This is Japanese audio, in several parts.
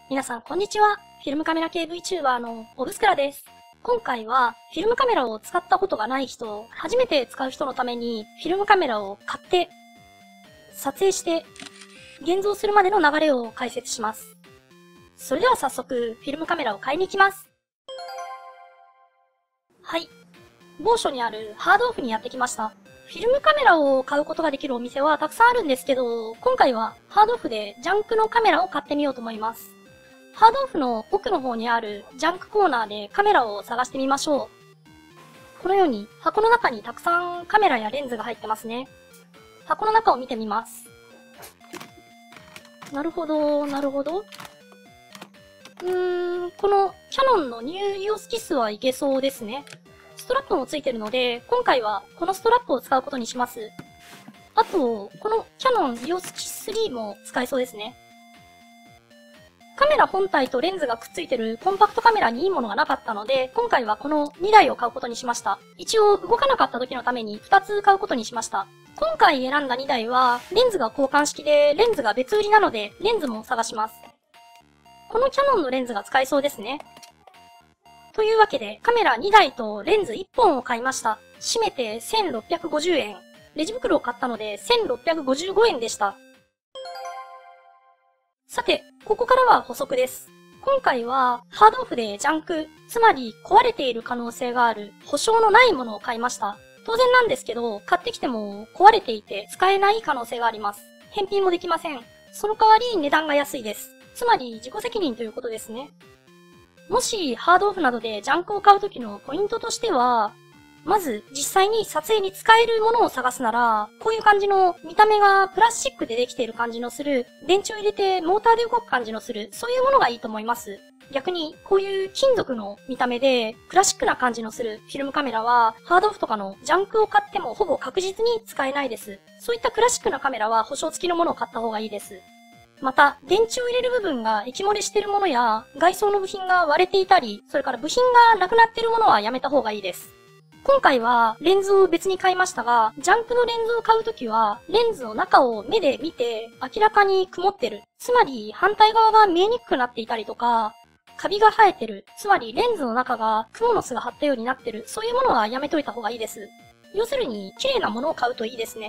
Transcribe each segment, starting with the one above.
皆さんこんにちは。フィルムカメラ系 VTuber のオブスクラです。今回はフィルムカメラを使ったことがない人、初めて使う人のためにフィルムカメラを買って、撮影して、現像するまでの流れを解説します。それでは早速、フィルムカメラを買いに行きます。はい。某所にあるハードオフにやってきました。フィルムカメラを買うことができるお店はたくさんあるんですけど、今回はハードオフでジャンクのカメラを買ってみようと思います。ハードオフの奥の方にあるジャンクコーナーでカメラを探してみましょう。このように箱の中にたくさんカメラやレンズが入ってますね。箱の中を見てみます。なるほど、なるほど。このキャノンのニューイオスキスはいけそうですね。ストラップもついてるので、今回はこのストラップを使うことにします。あと、このキャノンイオスキス3も使えそうですね。カメラ本体とレンズがくっついてるコンパクトカメラにいいものがなかったので、今回はこの2台を買うことにしました。一応動かなかった時のために2つ買うことにしました。今回選んだ2台は、レンズが交換式で、レンズが別売りなので、レンズも探します。このキャノンのレンズが使えそうですね。というわけで、カメラ2台とレンズ1本を買いました。締めて1650円。レジ袋を買ったので1655円でした。さて、ここからは補足です。今回はハードオフでジャンク、つまり壊れている可能性がある保証のないものを買いました。当然なんですけど、買ってきても壊れていて使えない可能性があります。返品もできません。その代わり値段が安いです。つまり自己責任ということですね。もしハードオフなどでジャンクを買うときのポイントとしては、まず実際に撮影に使えるものを探すなら、こういう感じの見た目がプラスチックでできている感じのする、電池を入れてモーターで動く感じのする、そういうものがいいと思います。逆に、こういう金属の見た目でクラシックな感じのするフィルムカメラは、ハードオフとかのジャンクを買ってもほぼ確実に使えないです。そういったクラシックなカメラは保証付きのものを買った方がいいです。また、電池を入れる部分が液漏れしているものや、外装の部品が割れていたり、それから部品がなくなっているものはやめた方がいいです。今回はレンズを別に買いましたが、ジャンクのレンズを買うときは、レンズの中を目で見て明らかに曇ってる。つまり反対側が見えにくくなっていたりとか、カビが生えてる。つまりレンズの中がクモの巣が張ったようになってる。そういうものはやめといた方がいいです。要するに、綺麗なものを買うといいですね。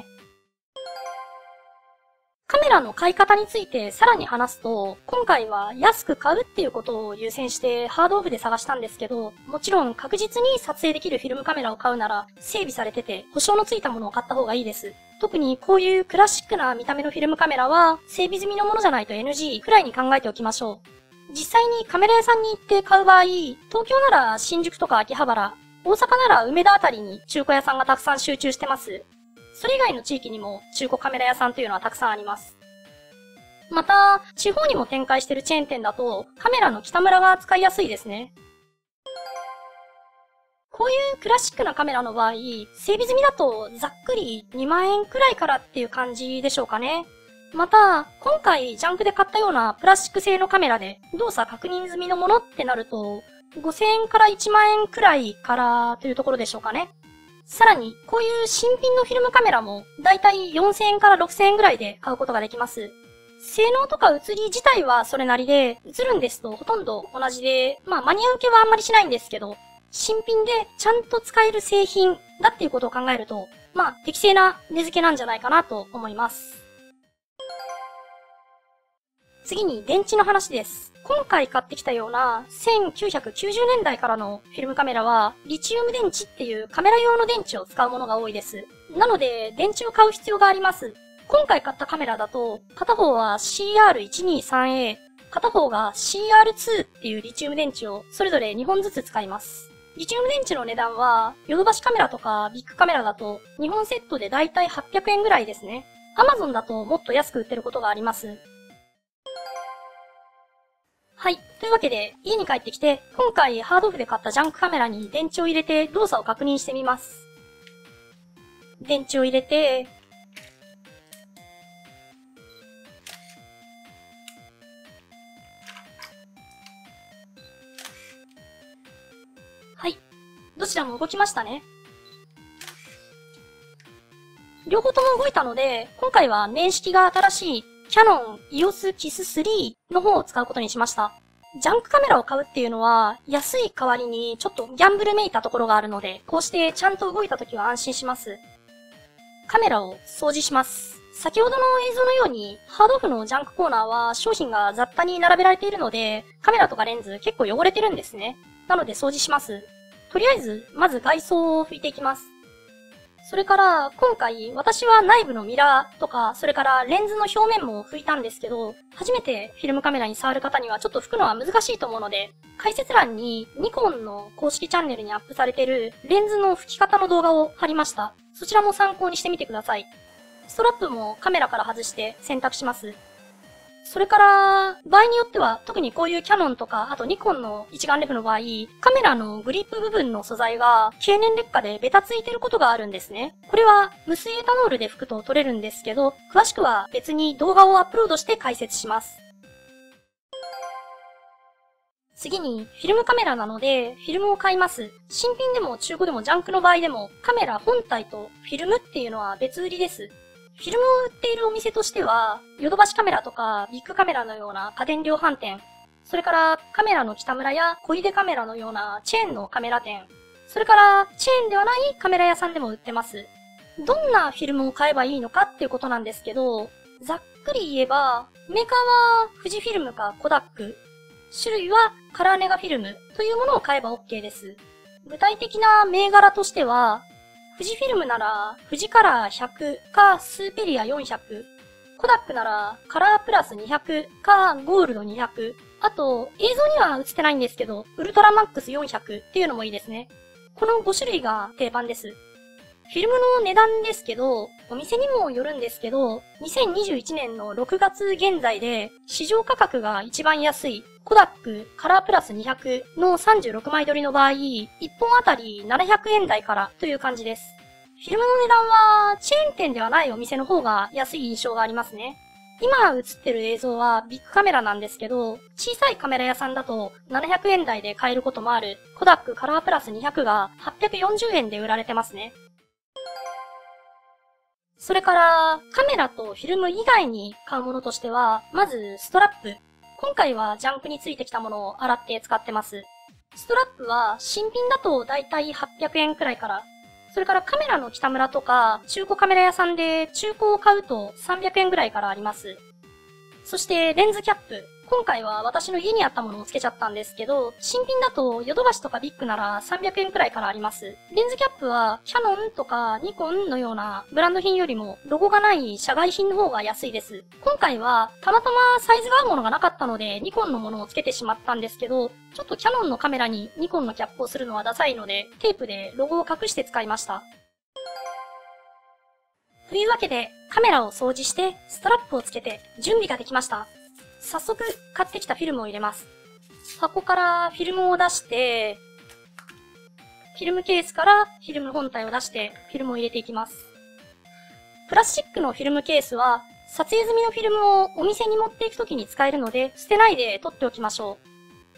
カメラの買い方についてさらに話すと、今回は安く買うっていうことを優先してハードオフで探したんですけど、もちろん確実に撮影できるフィルムカメラを買うなら整備されてて保証のついたものを買った方がいいです。特にこういうクラシックな見た目のフィルムカメラは整備済みのものじゃないと NG くらいに考えておきましょう。実際にカメラ屋さんに行って買う場合、東京なら新宿とか秋葉原、大阪なら梅田あたりに中古屋さんがたくさん集中してます。それ以外の地域にも中古カメラ屋さんというのはたくさんあります。また、地方にも展開しているチェーン店だと、カメラの北村が使いやすいですね。こういうクラシックなカメラの場合、整備済みだとざっくり2万円くらいからっていう感じでしょうかね。また、今回ジャンクで買ったようなプラスチック製のカメラで動作確認済みのものってなると、5000円から1万円くらいからというところでしょうかね。さらに、こういう新品のフィルムカメラも、だいたい4000円から6000円ぐらいで買うことができます。性能とか写り自体はそれなりで、写るんですとほとんど同じで、マニア受けはあんまりしないんですけど、新品でちゃんと使える製品だっていうことを考えると、適正な値付けなんじゃないかなと思います。次に電池の話です。今回買ってきたような1990年代からのフィルムカメラはリチウム電池っていうカメラ用の電池を使うものが多いです。なので電池を買う必要があります。今回買ったカメラだと片方は CR123A、片方が CR2 っていうリチウム電池をそれぞれ2本ずつ使います。リチウム電池の値段はヨドバシカメラとかビッグカメラだと2本セットでだいたい800円ぐらいですね。Amazon だともっと安く売ってることがあります。はい。というわけで、家に帰ってきて、今回ハードオフで買ったジャンクカメラに電池を入れて動作を確認してみます。電池を入れて、はい。どちらも動きましたね。両方とも動いたので、今回は年式が新しいキャノン EOS KISS3 の方を使うことにしました。ジャンクカメラを買うっていうのは、安い代わりにちょっとギャンブルめいたところがあるので、こうしてちゃんと動いた時は安心します。カメラを掃除します。先ほどの映像のように、ハードオフのジャンクコーナーは商品が雑多に並べられているので、カメラとかレンズ結構汚れてるんですね。なので掃除します。とりあえず、まず外装を拭いていきます。それから、今回、私は内部のミラーとか、それからレンズの表面も拭いたんですけど、初めてフィルムカメラに触る方にはちょっと拭くのは難しいと思うので、解説欄にニコンの公式チャンネルにアップされているレンズの拭き方の動画を貼りました。そちらも参考にしてみてください。ストラップもカメラから外して洗濯します。それから、場合によっては、特にこういうキャノンとか、あとニコンの一眼レフの場合、カメラのグリップ部分の素材が経年劣化でベタついてることがあるんですね。これは無水エタノールで拭くと取れるんですけど、詳しくは別に動画をアップロードして解説します。次に、フィルムカメラなので、フィルムを買います。新品でも中古でもジャンクの場合でも、カメラ本体とフィルムっていうのは別売りです。フィルムを売っているお店としては、ヨドバシカメラとかビッグカメラのような家電量販店、それからカメラの北村や小出カメラのようなチェーンのカメラ店、それからチェーンではないカメラ屋さんでも売ってます。どんなフィルムを買えばいいのかっていうことなんですけど、ざっくり言えば、メーカーは富士フィルムかコダック、種類はカラーネガフィルムというものを買えば OK です。具体的な銘柄としては、富士フィルムなら、富士カラー100かスーペリア400。コダックなら、カラープラス200かゴールド200。あと、映像には映ってないんですけど、ウルトラマックス400っていうのもいいですね。この5種類が定番です。フィルムの値段ですけど、お店にもよるんですけど、2021年の6月現在で、市場価格が一番安い、コダックカラープラス200の36枚撮りの場合、1本あたり700円台からという感じです。フィルムの値段は、チェーン店ではないお店の方が安い印象がありますね。今映ってる映像はビッグカメラなんですけど、小さいカメラ屋さんだと700円台で買えることもある、コダックカラープラス200が840円で売られてますね。それから、カメラとフィルム以外に買うものとしては、まずストラップ。今回はジャンクについてきたものを洗って使ってます。ストラップは新品だとだいたい800円くらいから。それからカメラの北村とか中古カメラ屋さんで中古を買うと300円くらいからあります。そしてレンズキャップ。今回は私の家にあったものをつけちゃったんですけど、新品だとヨドバシとかビッグなら300円くらいからあります。レンズキャップはキャノンとかニコンのようなブランド品よりもロゴがない社外品の方が安いです。今回はたまたまサイズが合うものがなかったのでニコンのものをつけてしまったんですけど、ちょっとキャノンのカメラにニコンのキャップをするのはダサいので、テープでロゴを隠して使いました。というわけでカメラを掃除してストラップをつけて準備ができました。早速買ってきたフィルムを入れます。箱からフィルムを出して、フィルムケースからフィルム本体を出してフィルムを入れていきます。プラスチックのフィルムケースは撮影済みのフィルムをお店に持っていくときに使えるので捨てないで取っておきましょ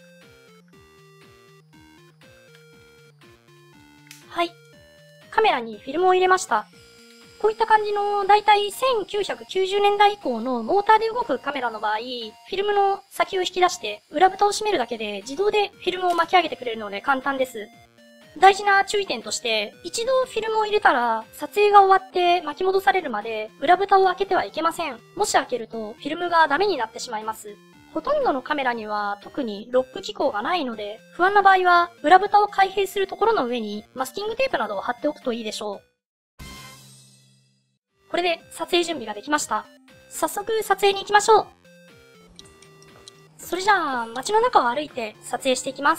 う。はい。カメラにフィルムを入れました。こういった感じの、だいたい1990年代以降のモーターで動くカメラの場合、フィルムの先を引き出して、裏蓋を閉めるだけで自動でフィルムを巻き上げてくれるので簡単です。大事な注意点として、一度フィルムを入れたら、撮影が終わって巻き戻されるまで、裏蓋を開けてはいけません。もし開けると、フィルムがダメになってしまいます。ほとんどのカメラには特にロック機構がないので、不安な場合は、裏蓋を開閉するところの上にマスキングテープなどを貼っておくといいでしょう。これで撮影準備ができました。早速撮影に行きましょう。それじゃあ街の中を歩いて撮影していきます。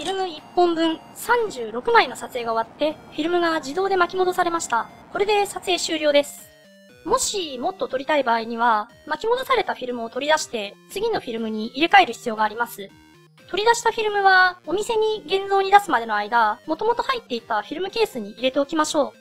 フィルム1本分36枚の撮影が終わって、フィルムが自動で巻き戻されました。これで撮影終了です。もしもっと撮りたい場合には、巻き戻されたフィルムを取り出して、次のフィルムに入れ替える必要があります。取り出したフィルムは、お店に現像に出すまでの間、もともと入っていたフィルムケースに入れておきましょう。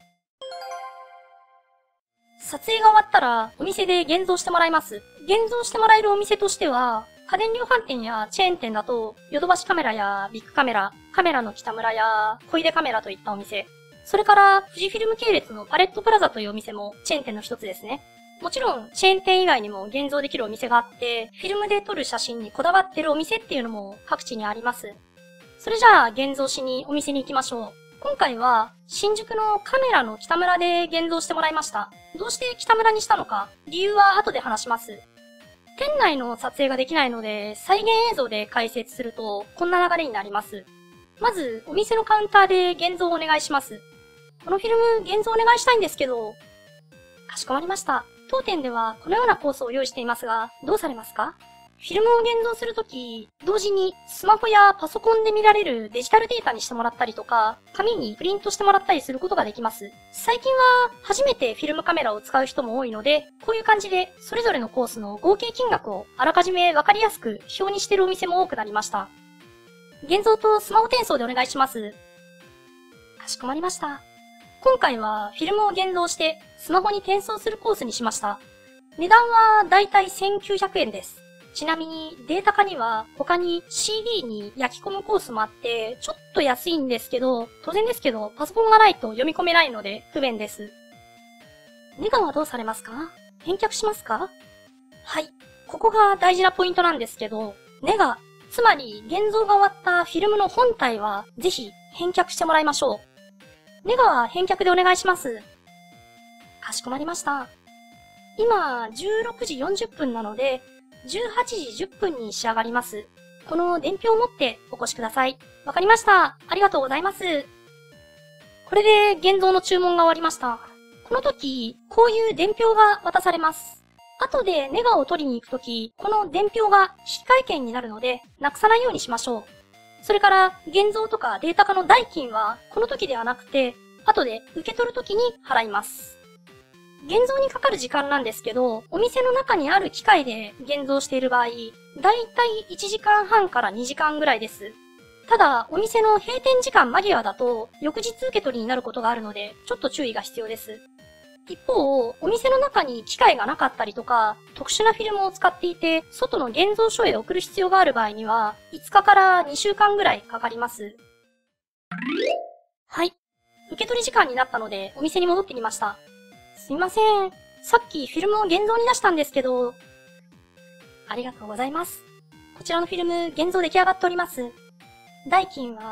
撮影が終わったら、お店で現像してもらいます。現像してもらえるお店としては、家電量販店やチェーン店だと、ヨドバシカメラやビッグカメラ、カメラの北村や小出カメラといったお店、それから、富士フィルム系列のパレットプラザというお店もチェーン店の一つですね。もちろん、チェーン店以外にも現像できるお店があって、フィルムで撮る写真にこだわってるお店っていうのも各地にあります。それじゃあ、現像しにお店に行きましょう。今回は、新宿のカメラの北村で現像してもらいました。どうして北村にしたのか、理由は後で話します。店内の撮影ができないので、再現映像で解説すると、こんな流れになります。まず、お店のカウンターで現像をお願いします。このフィルム、現像お願いしたいんですけど。かしこまりました。当店ではこのようなコースを用意していますが、どうされますか？フィルムを現像するとき、同時にスマホやパソコンで見られるデジタルデータにしてもらったりとか、紙にプリントしてもらったりすることができます。最近は初めてフィルムカメラを使う人も多いので、こういう感じでそれぞれのコースの合計金額をあらかじめわかりやすく表にしているお店も多くなりました。現像とスマホ転送でお願いします。かしこまりました。今回はフィルムを現像してスマホに転送するコースにしました。値段はだいたい1900円です。ちなみにデータ化には他に CD に焼き込むコースもあってちょっと安いんですけど、当然ですけどパソコンがないと読み込めないので不便です。ネガはどうされますか？返却しますか？はい。ここが大事なポイントなんですけど、ネガ、つまり現像が終わったフィルムの本体はぜひ返却してもらいましょう。ネガは返却でお願いします。かしこまりました。今、16時40分なので、18時10分に仕上がります。この伝票を持ってお越しください。わかりました。ありがとうございます。これで現像の注文が終わりました。この時、こういう伝票が渡されます。後でネガを取りに行く時、この伝票が引換券になるので、なくさないようにしましょう。それから、現像とかデータ化の代金は、この時ではなくて、後で受け取る時に払います。現像にかかる時間なんですけど、お店の中にある機械で現像している場合、だいたい1時間半から2時間ぐらいです。ただ、お店の閉店時間間際だと、翌日受け取りになることがあるので、ちょっと注意が必要です。一方、お店の中に機械がなかったりとか、特殊なフィルムを使っていて、外の現像所へ送る必要がある場合には、5日から2週間ぐらいかかります。はい。受け取り時間になったので、お店に戻ってみました。すみません。さっきフィルムを現像に出したんですけど、ありがとうございます。こちらのフィルム、現像出来上がっております。代金は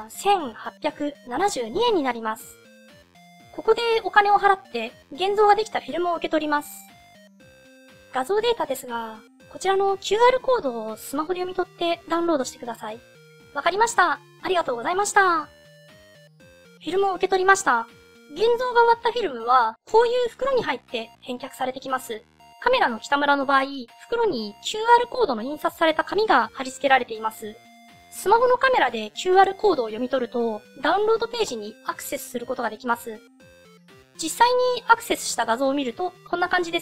1872円になります。ここでお金を払って、現像ができたフィルムを受け取ります。画像データですが、こちらの QR コードをスマホで読み取ってダウンロードしてください。わかりました。ありがとうございました。フィルムを受け取りました。現像が終わったフィルムは、こういう袋に入って返却されてきます。カメラの北村の場合、袋に QR コードの印刷された紙が貼り付けられています。スマホのカメラで QR コードを読み取ると、ダウンロードページにアクセスすることができます。実際にアクセスした画像を見ると、こんな感じです。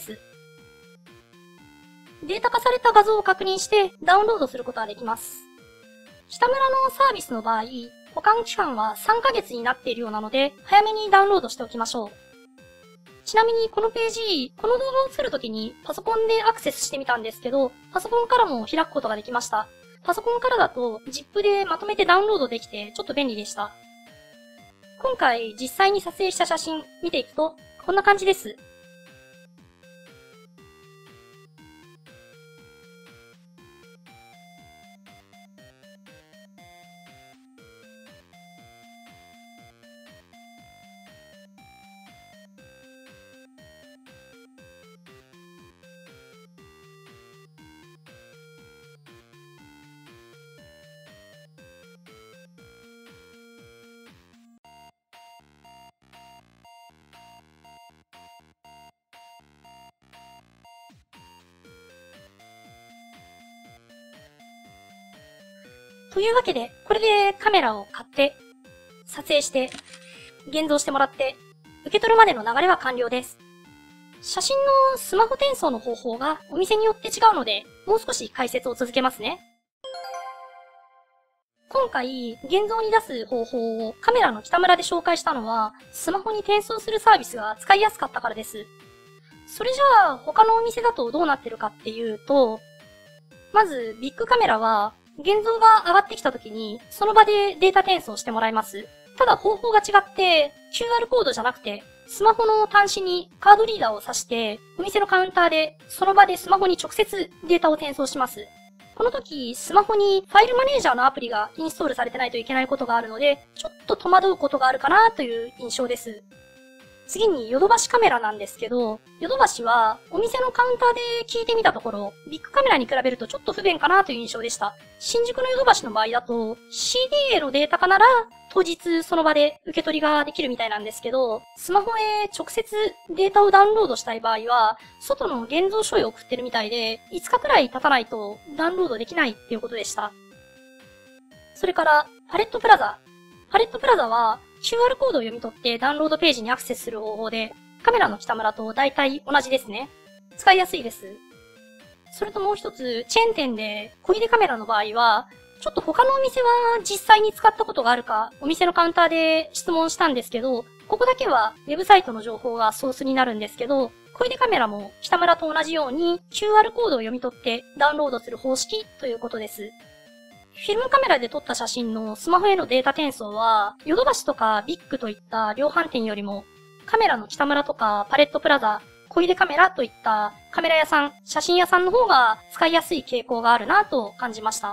データ化された画像を確認してダウンロードすることができます。北村のサービスの場合、保管期間は3ヶ月になっているようなので、早めにダウンロードしておきましょう。ちなみにこのページ、この動画を作るときにパソコンでアクセスしてみたんですけど、パソコンからも開くことができました。パソコンからだと ZIP でまとめてダウンロードできてちょっと便利でした。今回実際に撮影した写真見ていくと、こんな感じです。 というわけで、これでカメラを買って、撮影して、現像してもらって、受け取るまでの流れは完了です。写真のスマホ転送の方法がお店によって違うので、もう少し解説を続けますね。今回、現像に出す方法をカメラの北村で紹介したのは、スマホに転送するサービスが使いやすかったからです。それじゃあ、他のお店だとどうなってるかっていうと、まず、ビッグカメラは、現像が上がってきた時に、その場でデータ転送してもらいます。ただ方法が違って、QR コードじゃなくて、スマホの端子にカードリーダーを挿して、お店のカウンターで、その場でスマホに直接データを転送します。この時、スマホにファイルマネージャーのアプリがインストールされてないといけないことがあるので、ちょっと戸惑うことがあるかなという印象です。次に、ヨドバシカメラなんですけど、ヨドバシはお店のカウンターで聞いてみたところ、ビッグカメラに比べるとちょっと不便かなという印象でした。新宿のヨドバシの場合だと、CD へのデータ化なら、当日その場で受け取りができるみたいなんですけど、スマホへ直接データをダウンロードしたい場合は、外の現像書を送ってるみたいで、5日くらい経たないとダウンロードできないっていうことでした。それから、パレットプラザ。パレットプラザは、QR コードを読み取ってダウンロードページにアクセスする方法で、カメラの北村と大体同じですね。使いやすいです。それともう一つ、チェーン店で小出カメラの場合は、ちょっと他のお店は実際に使ったことがあるか、お店のカウンターで質問したんですけど、ここだけはウェブサイトの情報がソースになるんですけど、小出カメラも北村と同じように QR コードを読み取ってダウンロードする方式ということです。フィルムカメラで撮った写真のスマホへのデータ転送は、ヨドバシとかビッグといった量販店よりも、カメラの北村とかパレットプラザ、小出カメラといったカメラ屋さん、写真屋さんの方が使いやすい傾向があるなと感じました。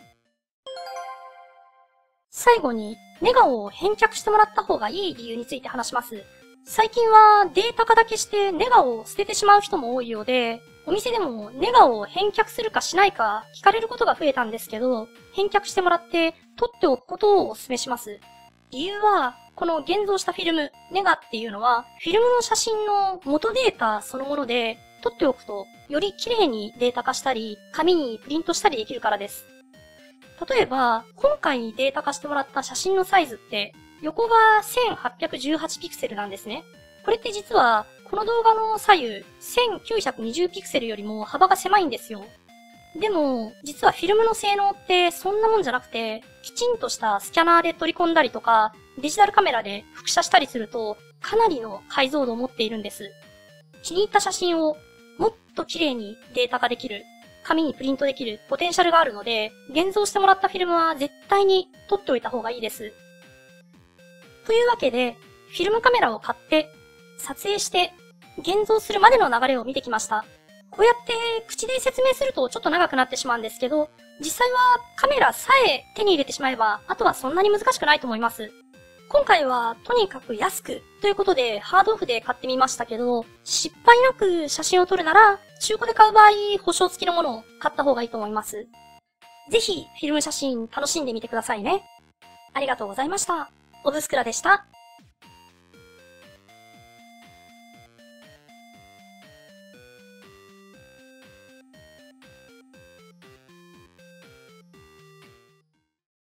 最後に、ネガを返却してもらった方がいい理由について話します。最近はデータ化だけしてネガを捨ててしまう人も多いようで、お店でもネガを返却するかしないか聞かれることが増えたんですけど、返却してもらって取っておくことをお勧めします。理由は、この現像したフィルム、ネガっていうのは、フィルムの写真の元データそのもので、取っておくと、より綺麗にデータ化したり、紙にプリントしたりできるからです。例えば、今回データ化してもらった写真のサイズって、横が1818ピクセルなんですね。これって実は、この動画の左右、1920ピクセルよりも幅が狭いんですよ。でも、実はフィルムの性能ってそんなもんじゃなくて、きちんとしたスキャナーで取り込んだりとか、デジタルカメラで複写したりすると、かなりの解像度を持っているんです。気に入った写真をもっと綺麗にデータ化できる、紙にプリントできるポテンシャルがあるので、現像してもらったフィルムは絶対に撮っておいた方がいいです。というわけで、フィルムカメラを買って、撮影して、現像するまでの流れを見てきました。こうやって口で説明するとちょっと長くなってしまうんですけど、実際はカメラさえ手に入れてしまえば、あとはそんなに難しくないと思います。今回はとにかく安くということでハードオフで買ってみましたけど、失敗なく写真を撮るなら、中古で買う場合、保証付きのものを買った方がいいと思います。ぜひフィルム写真楽しんでみてくださいね。ありがとうございました。オブスクラでした。